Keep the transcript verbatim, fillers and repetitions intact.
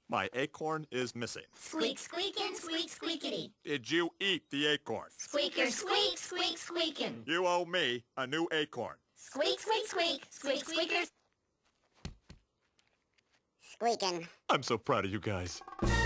My acorn is missing. Squeak, squeakin, squeak, squeakity. Did you eat the acorn? Squeaker, squeak, squeak, squeakin. You owe me a new acorn. Squeak, squeak, squeak, squeak, squeakers. Squeakin. I'm so proud of you guys.